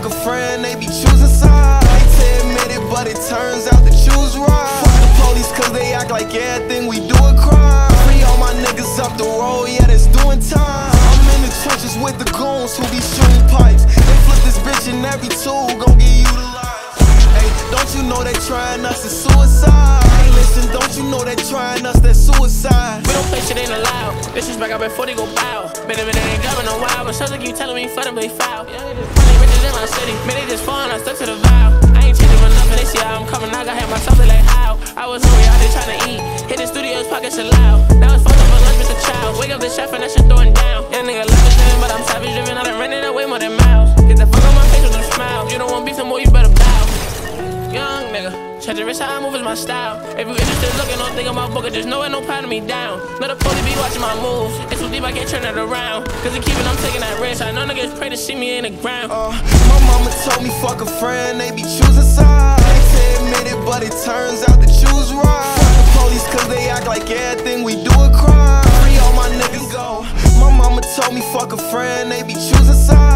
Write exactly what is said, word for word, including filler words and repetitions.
fuck a friend, they be choosing sides. Hate to admit it, but it turns out to choose right. Fuck the police cause they act like everything we do a crime. Free all my niggas up the road, yeah, that's doing time. I'm in the trenches with the goons who be shooting pipes. They flip this bitch and every tool gon' get utilized. Hey, don't you know they trying us, it's suicide. Hey, listen, don't you know they trying us, that's suicide. We don't play shit, ain't allowed. Disrespect up before they go bow. Been a minute, ain't governed a while, but something keep telling me for them they foul. Yeah, they just funny riches in my city. Man, they just falling, I stuck to the vow. I ain't changing for nothing, they see how I'm coming. I got hit myself, they like how. I was hungry, out there trying to eat. Hit the studio's pockets loud. Now it's fucked up for lunch, Mister Child. Wake up the chef and that shit throwing down. Yeah, nigga love is living, but I'm savage driven. I done rented away more than miles. Get the fuck on my face with a smile. You don't want beef no more, you better bow. Young nigga, check the wrist, how I move is my style. If you interested, looking, don't think of my book, just know it, no patting me down. Let the police be watching my moves. It's too deep, I can't turn it around. Cause they keeping, I'm taking that risk. I know niggas pray to see me in the ground. Uh, my mama told me fuck a friend, they be choosing sides. Hate to admit it, but it turns out to choose right. Fuck the police cause they act like everything we do a crime. Free all my niggas go. My mama told me fuck a friend, they be choosing sides.